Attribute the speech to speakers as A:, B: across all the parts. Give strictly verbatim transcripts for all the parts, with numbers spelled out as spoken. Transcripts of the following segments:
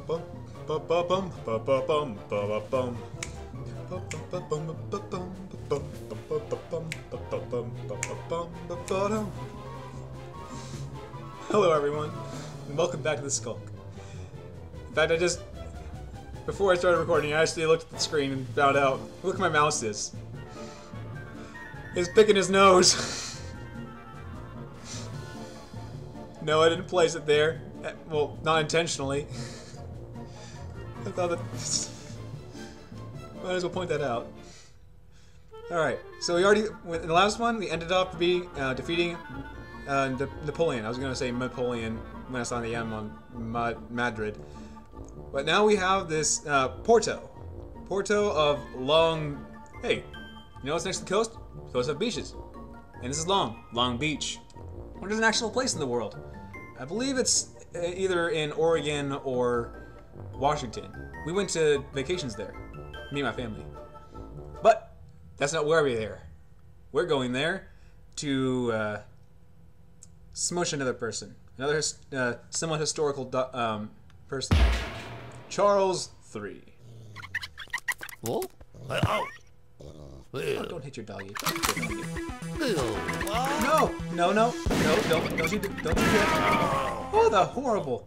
A: Hello everyone, and welcome back to the Skulk. In fact, I just, before I started recording, I actually looked at the screen and found out, look where my mouse is. He's picking his nose. No, I didn't place it there. Well, not intentionally. I thought that... Might as well point that out. Alright, so we already... In the last one, we ended up being, uh, defeating uh, Napoleon. I was going to say Napoleon when I saw the M on Ma Madrid. But now we have this uh, Porto. Porto of Long... Hey, you know what's next to the coast? The coast have beaches. And this is Long. Long Beach. What is an actual place in the world? I believe it's either in Oregon or Washington. We went to vacations there, me and my family. But that's not where we're there. We're going there to uh, smush another person, another uh, somewhat historical um, person. Charles the Third.
B: Oh,
A: Oh, don't hit your doggy. Don't hit your doggy. No, no, no, no, don't, don't you, do, don't you do it. Oh, the horrible.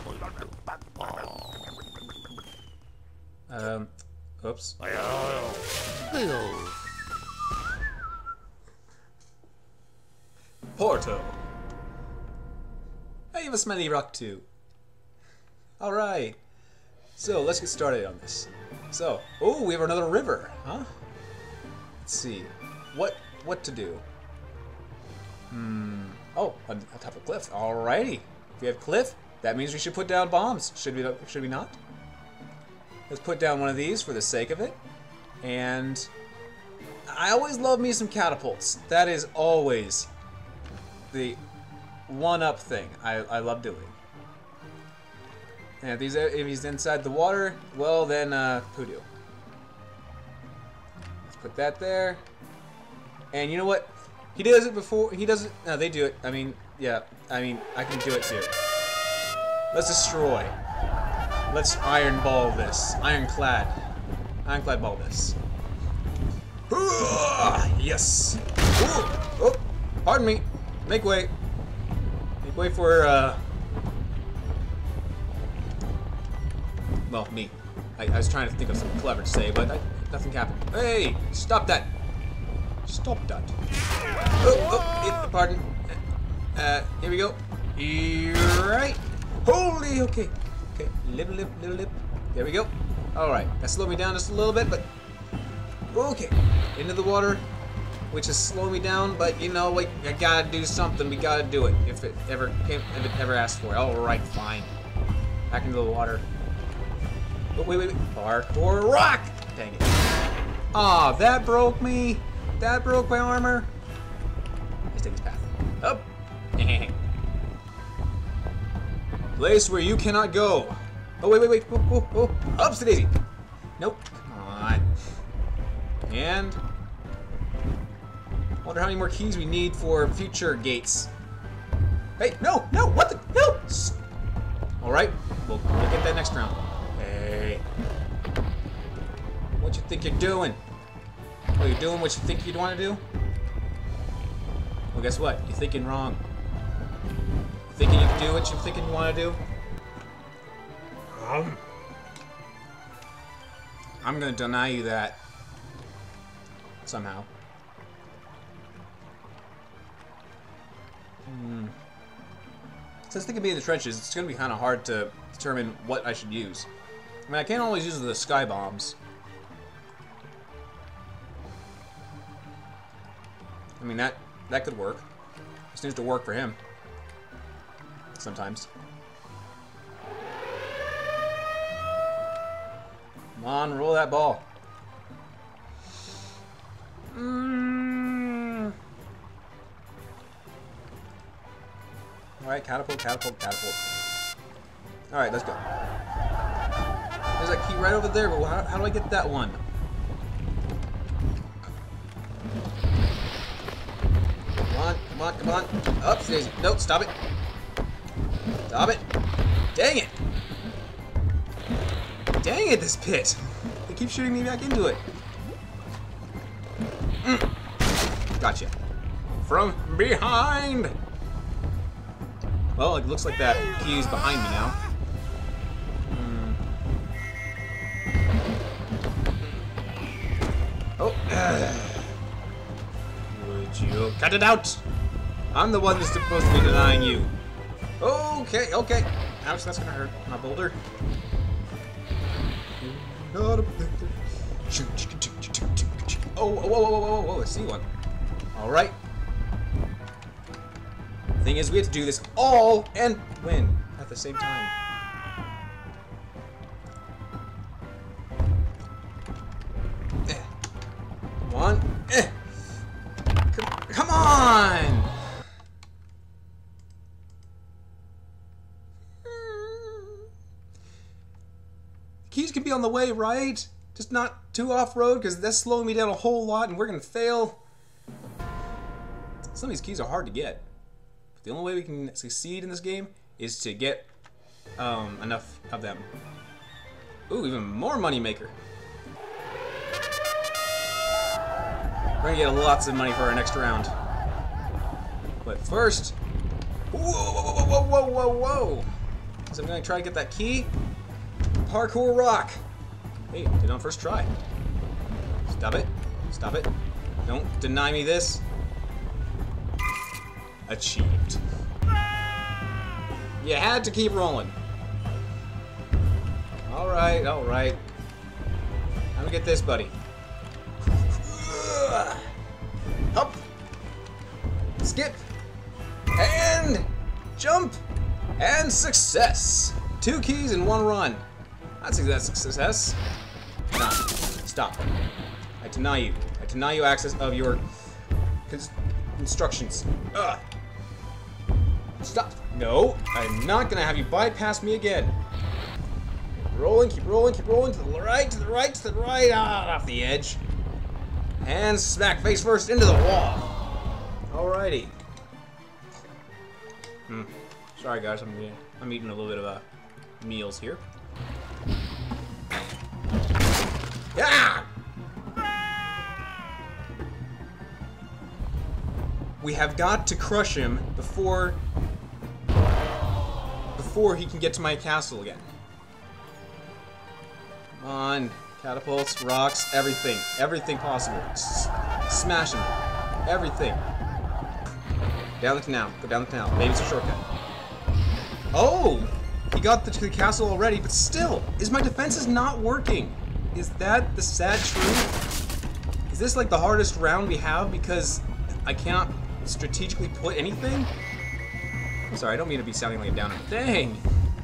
A: Um, oops. Porto. I have a smelly rock too. All right. So let's get started on this. So, oh, we have another river, huh? Let's see, what what to do? Hmm. Oh, on, on top of a cliff. Alrighty. If we have cliff, that means we should put down bombs. Should we? Should we not? Let's put down one of these for the sake of it. And I always love me some catapults. That is always the one-up thing I I love doing. And if he's if he's inside the water, well then uh, poodoo. Put that there, and you know what? He does it before. He does it. No, they do it. I mean, yeah. I mean, I can do it too. Let's destroy. Let's iron ball this. Ironclad. Ironclad ball this. Yes. Ooh. Oh, pardon me. Make way. Make way for. Uh... Well, me. I, I was trying to think of something clever to say, but I, nothing happened. Hey! Stop that! Stop that. Oh, oh, pardon. Uh, here we go. Right. Holy, okay. Okay, lip, lip, little lip. There we go. Alright, that slowed me down just a little bit, but... Okay. Into the water, which is slowing me down, but you know what? I gotta do something. We gotta do it. If it ever came, if it ever asked for it. Alright, fine. Back into the water. Oh, wait, wait, wait. Parkour rock! Dang it. Aw, oh, that broke me. That broke my armor. Let's take this path. Up. Place where you cannot go. Oh, wait, wait, wait. Oh, oh, oh. Ups to daisy. Nope. Come on. And... wonder how many more keys we need for future gates. Hey, no, no, what the? No! Alright, we'll, we'll get that next round. Hey. What you think you're doing? Oh, you're doing what you think you'd want to do? Well, guess what? You're thinking wrong. You're thinking you can do what you're thinking you want to do? Um. I'm gonna deny you that. Somehow. Hmm. Since they can be in the trenches, it's gonna be kind of hard to determine what I should use. I mean, I can't always use the sky bombs. I mean, that that could work. It seems to work for him. Sometimes. Come on, roll that ball. Mm. Alright, catapult, catapult, catapult. Alright, let's go. There's that key right over there, but how, how do I get that one? Come on, come on, come on. Up, Daisy. Nope, stop it. Stop it. Dang it. Dang it, this pit! They keep shooting me back into it. Mm. Gotcha. From behind! Well, it looks like that key is behind me now. Hmm. Oh. Uh. Would you cut it out? I'm the one that's supposed to be denying you. Okay, okay. Ouch, that's gonna hurt. My boulder. Oh, whoa, whoa, whoa, whoa, whoa, whoa, I see one. Alright. Thing is, we have to do this all and win at the same time. Eh. Come on. Eh. Come, come on! Keys can be on the way, right? Just not too off-road, because that's slowing me down a whole lot, and we're gonna fail. Some of these keys are hard to get. But the only way we can succeed in this game is to get um, enough of them. Ooh, even more money maker. We're gonna get lots of money for our next round. But first, whoa, whoa, whoa, whoa, whoa, whoa, whoa! So I'm gonna try to get that key. Parkour rock! Hey, did it on first try. Stop it. Stop it. Don't deny me this. Achieved. You had to keep rolling. Alright, alright. How do we get this, buddy? Hop! Skip! And jump! And success! Two keys in one run. That's a success. No. Stop. I deny you. I deny you access of your instructions. Ugh. Stop. No, I'm not gonna have you bypass me again. Keep rolling, keep rolling, keep rolling to the right, to the right, to the right, ah, off the edge. And smack face first into the wall. Alrighty. Hmm. Sorry guys, I'm I'm eating a little bit of uh, meals here. Yeah! We have got to crush him before before he can get to my castle again. Come on, catapults, rocks, everything, everything possible. S smash him, everything. Down the canal, go down the canal. Maybe it's a shortcut. Oh, he got the, to the castle already, but still, is my defenses not working? Is that the sad truth? Is this like the hardest round we have because I can't strategically put anything? I'm sorry, I don't mean to be sounding like a downer. Dang!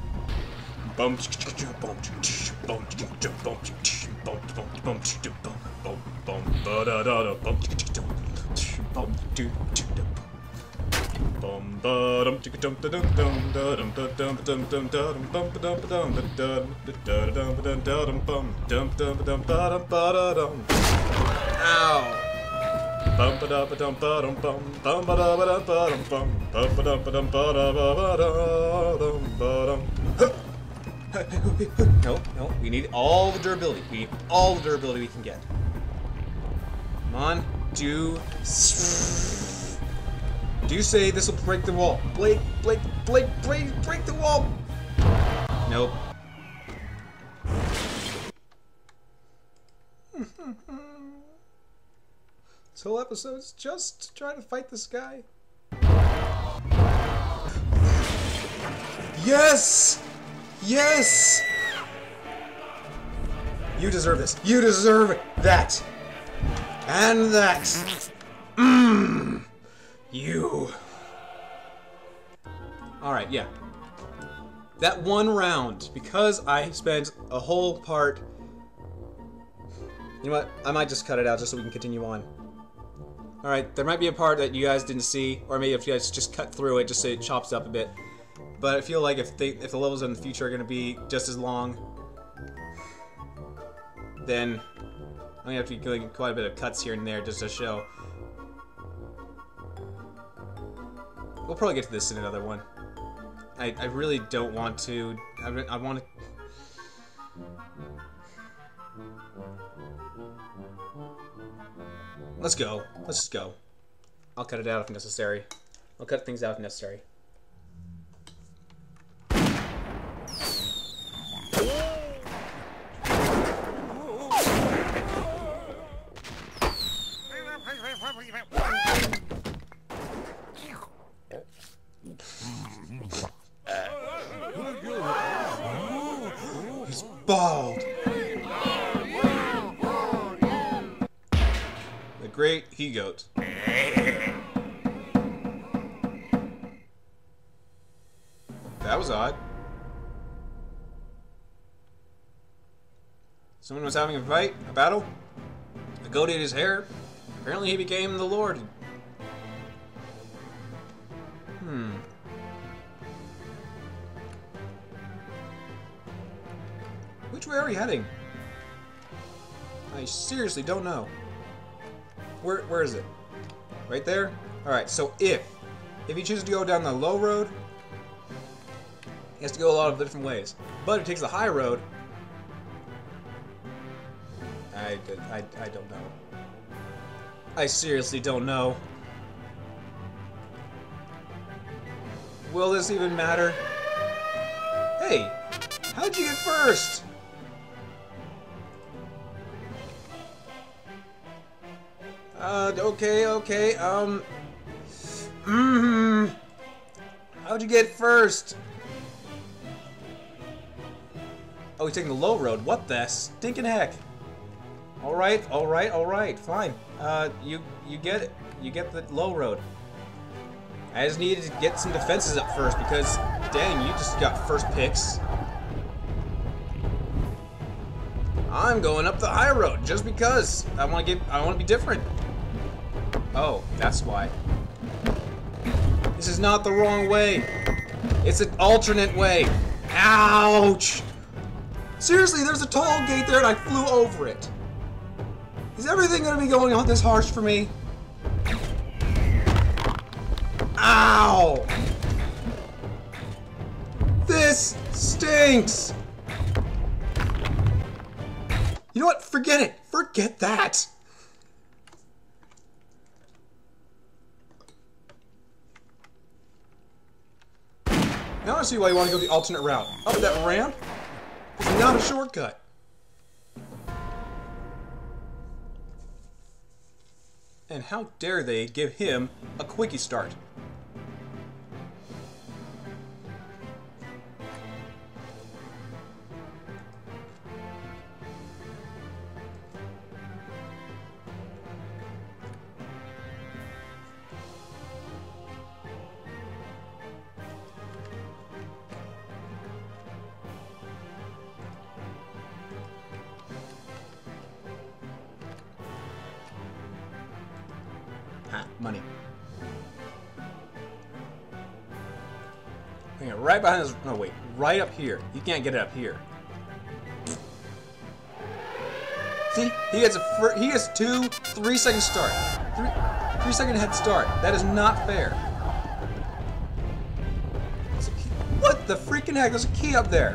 A: Ow! No, no, we need all the durability. We need all the durability we can get. Come on, do... Do say this will break the wall. Blake, Blake, Blake, Blake, break the wall! Nope. This whole episode's just trying to fight this guy. Yes! Yes! You deserve this. You deserve that. And that. Mmm. You. Alright, yeah. That one round, because I spent a whole part... You know what? I might just cut it out just so we can continue on. Alright, there might be a part that you guys didn't see, or maybe if you guys just cut through it just so it chops up a bit. But I feel like if they, if the levels in the future are going to be just as long, then I'm going to have to be doing quite a bit of cuts here and there just to show. We'll probably get to this in another one. I, I really don't want to... I, I want to... Let's go. Let's just go. I'll cut it out if necessary. I'll cut things out if necessary. He's bald. The great he-goat. That was odd. Someone was having a fight, a battle. A goat ate his hair. Apparently he became the Lord. Hmm. Which way are we heading? I seriously don't know. Where where is it? Right there? Alright, so if if he chooses to go down the low road, he has to go a lot of different ways. But if he takes the high road, I, I, I don't know. I seriously don't know. Will this even matter? Hey, how'd you get first? Uh, okay, okay, um... Mm-hmm. How'd you get first? Oh, he's taking the low road. What the stinking heck? Alright, alright, alright, fine. Uh, you, you get it. You get the low road. I just needed to get some defenses up first because, dang, you just got first picks. I'm going up the high road just because I want to get, I want to be different. Oh, that's why. This is not the wrong way. It's an alternate way. Ouch! Seriously, there's a tall gate there and I flew over it. Is everything going to be going on this harsh for me? Ow! This stinks! You know what? Forget it! Forget that! Now I see why you want to go the alternate route. Up that ramp is not a shortcut. And how dare they give him a quickie start? Ha, money. Bring it right behind his. No, wait. Right up here. You can't get it up here. See? He gets a. Fir he gets two, three second start. Three, three second head start. That is not fair. What the freaking heck? There's a key up there.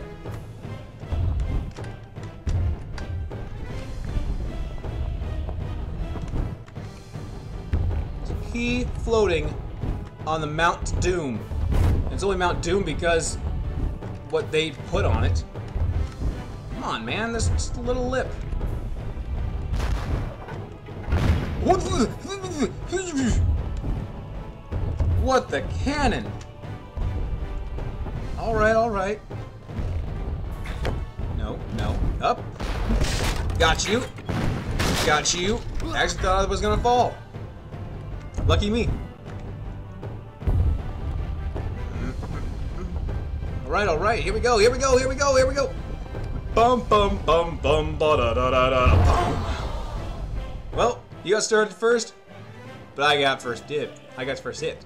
A: Key floating on the Mount Doom. And it's only Mount Doom because what they put on it. Come on, man, there's just a little lip. What the? What the cannon? All right, all right. No, no, up. Got you. Got you. I actually thought I was gonna fall. Lucky me. Alright, alright, here we go, here we go, here we go, here we go. Bum bum bum bum ba da da da da bum. Well, you got started first, but I got first dib. I got first hit.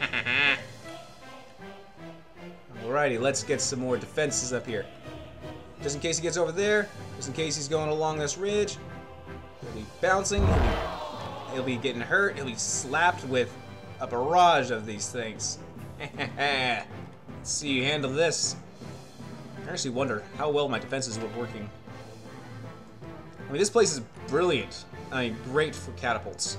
A: Alrighty, let's get some more defenses up here. Just in case he gets over there, just in case he's going along this ridge. He'll be bouncing. He'll be He'll be getting hurt. He'll be slapped with a barrage of these things. Let's see you handle this. I actually wonder how well my defenses were working. I mean, this place is brilliant. I mean, great for catapults.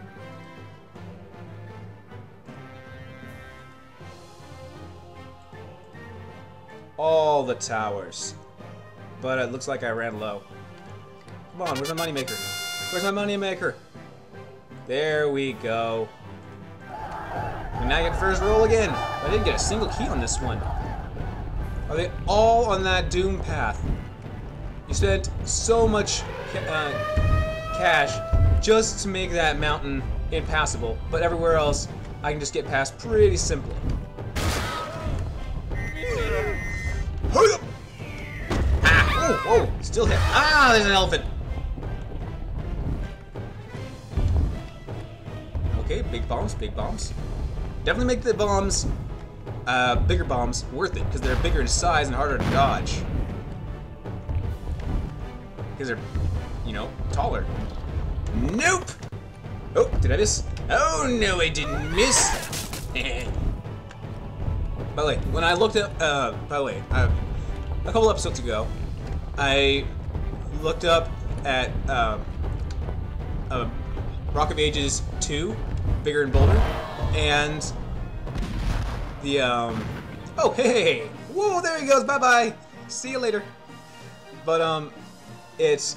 A: All the towers. But it looks like I ran low. Come on, where's my moneymaker? Where's my moneymaker? There we go. And now I get first roll again. I didn't get a single key on this one. Are they all on that doom path? You spent so much uh, cash just to make that mountain impassable, but everywhere else I can just get past pretty simply. Ah! Oh, oh, still hit. Ah, there's an elephant. Okay, big bombs, big bombs. Definitely make the bombs, uh, bigger bombs, worth it, because they're bigger in size and harder to dodge. Because they're, you know, taller. Nope! Oh, did I miss? Oh, no, I didn't miss. By the way, when I looked up, uh, by the way, uh, a couple episodes ago, I looked up at, um, uh, Rock of Ages two, Bigger and Bolder, and the, um, oh, hey, whoa, there he goes, bye-bye, see you later. But, um, it's,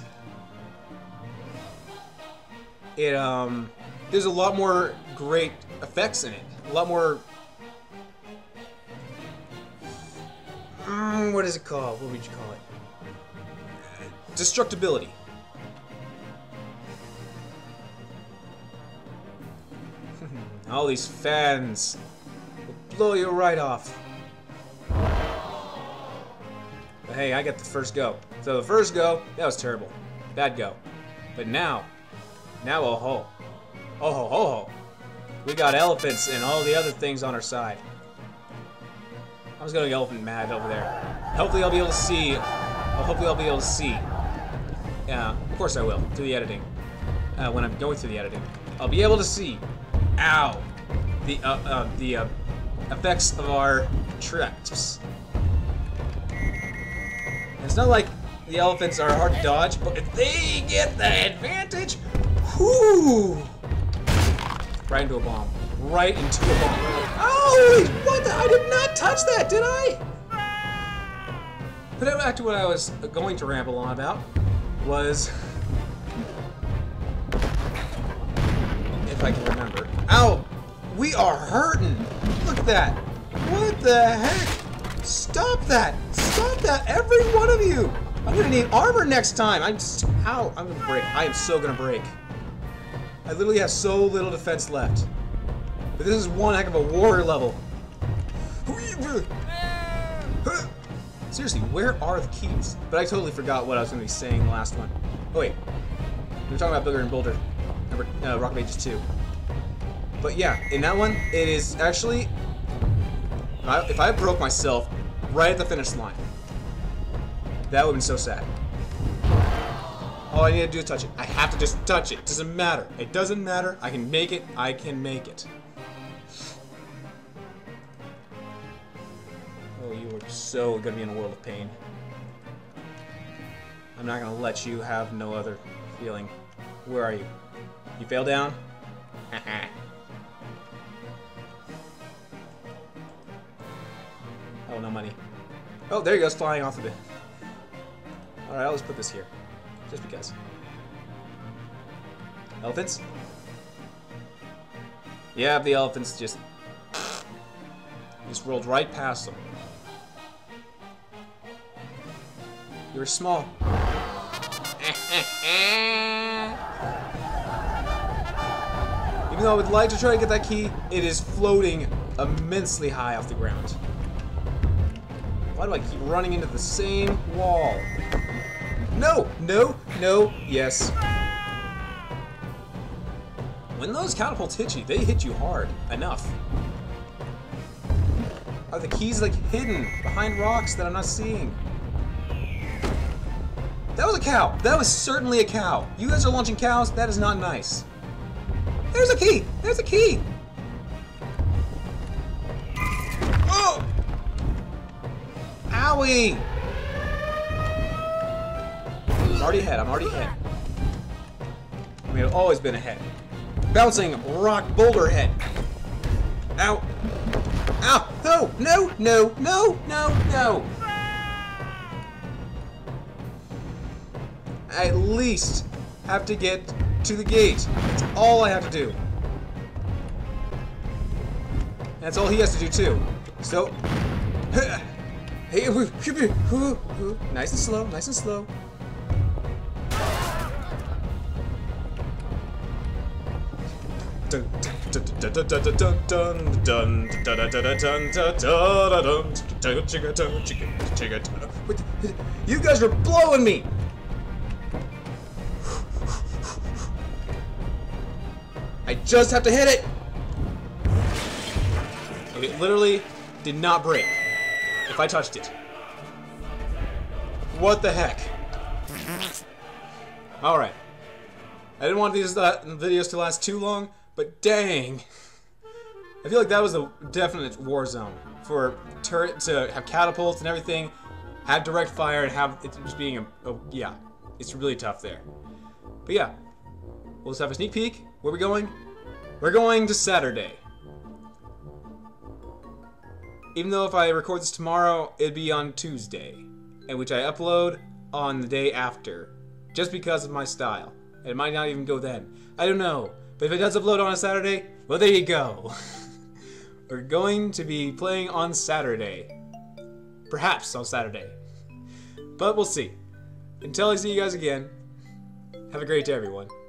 A: it, um, there's a lot more great effects in it, a lot more, um, what is it called, what would you call it, destructibility. All these fans will blow you right off. But hey, I got the first go. So the first go, that was terrible. Bad go. But now, now oh ho. Oh ho ho ho. We got elephants and all the other things on our side. I was going elephant mad over there. Hopefully I'll be able to see. Well, hopefully I'll be able to see. Yeah, of course I will, through the editing. Uh, when I'm going through the editing. I'll be able to see. Ow! The uh, uh, the uh, effects of our traps. And it's not like the elephants are hard to dodge, but if they get the advantage, whoo! Right into a bomb. Right into a bomb. Oh! What? The, I did not touch that, did I? But back to what I was going to ramble on about was. If I can remember. Ow! We are hurting! Look at that! What the heck? Stop that! Stop that! Every one of you! I'm gonna need armor next time! I'm just, ow! I'm gonna break. I am so gonna break. I literally have so little defense left. But this is one heck of a warrior level. Seriously, where are the keys? But I totally forgot what I was gonna be saying in the last one. Oh wait. We were talking about Bigger and Bolder. Number, uh, Rock of Ages two. But yeah, in that one, it is actually, if I, if I broke myself right at the finish line, that would have been so sad. All I need to do is touch it. I have to just touch it. It doesn't matter. It doesn't matter. I can make it. I can make it. Oh, you are so gonna be in a world of pain. I'm not gonna let you have no other feeling. Where are you? You fell down? Oh, no money. Oh, there he goes, flying off of it. Alright, I'll just put this here. Just because. Elephants? Yeah, the elephants just... just rolled right past them. You were small. Even though I would like to try to get that key, it is floating immensely high off the ground. Why do I keep running into the same wall? No! No! No! Yes. When those catapults hit you, they hit you hard enough. Are the keys like hidden behind rocks that I'm not seeing? That was a cow! That was certainly a cow! You guys are launching cows? That is not nice. There's a key! There's a key! Oh! Owie! I'm already ahead, I'm already ahead. may have always been ahead. Bouncing rock boulder head. Ow. Ow. No, no, no, no, no, no. I at least have to get to the gate. That's all I have to do. That's all he has to do too. So, hey, nice and slow, nice and slow. You guys are blowing me. I just have to hit it. It literally did not break if I touched it. What the heck? Alright. I didn't want these uh, videos to last too long, but dang. I feel like that was a definite war zone for turret to have catapults and everything, have direct fire, and have it just being a, a yeah, it's really tough there. But yeah, we'll just have a sneak peek. Where are we going? We're going to Saturday. Even though if I record this tomorrow, it'd be on Tuesday, and which I upload on the day after, just because of my style. It might not even go then. I don't know. But if it does upload on a Saturday, well, there you go. We're going to be playing on Saturday. Perhaps on Saturday. But we'll see. Until I see you guys again, have a great day, everyone.